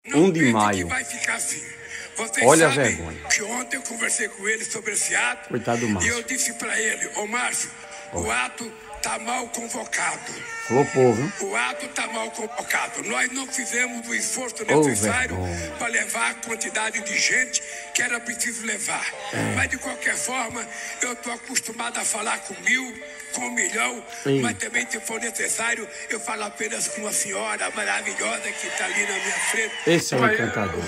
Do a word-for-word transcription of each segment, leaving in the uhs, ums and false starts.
um de maio. Vai ficar assim. Vocês Olha a sabem vergonha. que ontem eu conversei com ele sobre esse ato. Coitado do E Márcio. eu disse para ele, ô Márcio, oh. o ato tá mal convocado. Flopou, viu? O ato tá mal convocado. Nós não fizemos o esforço oh, necessário para levar a quantidade de gente que era preciso levar. É. Mas de qualquer forma, eu tô acostumado a falar com mil, com um milhão, Sim. mas também, se for necessário, eu falo apenas com uma senhora maravilhosa que está ali na minha frente. Esse é um encantador.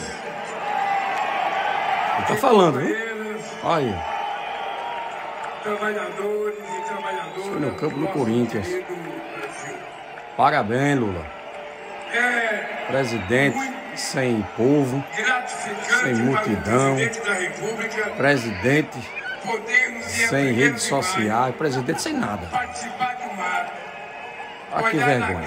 Ele tá falando, viu? Olha. Trabalhadores e trabalhadoras. Foi no campo do Corinthians. Parabéns, Lula. É presidente sem povo, sem multidão. Presidente, presidente sem redes sociais. Presidente sem nada. Ah, que vergonha.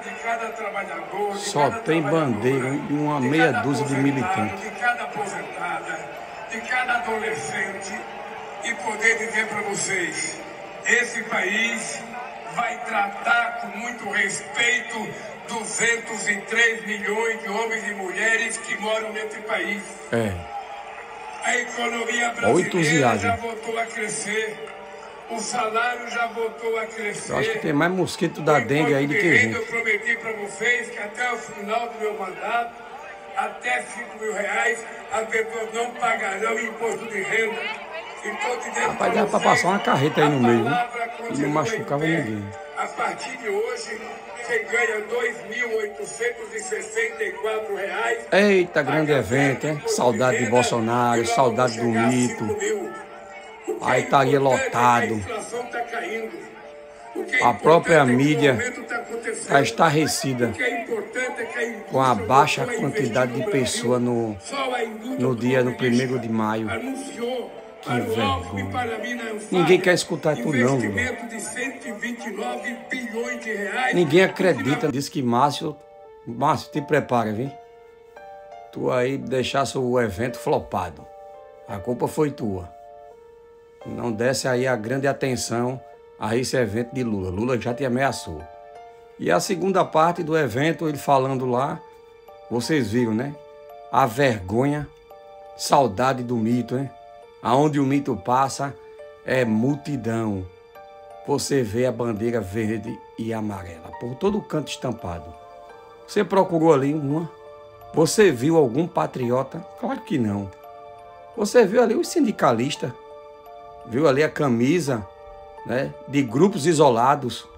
Só tem bandeira e uma meia dúzia de militantes. De cada aposentada, de cada adolescente, e poder dizer para vocês, esse país vai tratar com muito respeito duzentos e três milhões de homens e mulheres que moram nesse país. É. A economia brasileira já voltou a crescer. O salário já voltou a crescer. Eu acho que tem mais mosquito da dengue aí do que gente. Eu prometi para vocês que até o final do meu mandato, até cinco mil reais, as pessoas não pagarão imposto de renda. Rapaz, dava para passar uma carreta aí no meio, né? E não machucava ninguém. A partir de hoje, você ganha dois mil oitocentos e sessenta e quatro reais. Eita, grande evento, hein? Saudade de Bolsonaro, saudade do mito. Aí estaria lotado. A própria mídia está estarrecida com a baixa quantidade de pessoas no, no dia, no primeiro de maio. Que vergonha. Ninguém quer escutar tudo não, Lula. Ninguém acredita. Diz que Márcio, Márcio, te prepara, viu? Tu aí deixasse o evento flopado. A culpa foi tua. Não desse aí a grande atenção a esse evento de Lula. Lula já te ameaçou. E a segunda parte do evento, ele falando lá, vocês viram, né? A vergonha, saudade do mito, né? Aonde o mito passa é multidão. Você vê a bandeira verde e amarela por todo canto estampado. Você procurou ali uma? Você viu algum patriota? Claro que não. Você viu ali os sindicalistas? Viu ali a camisa, né, de grupos isolados?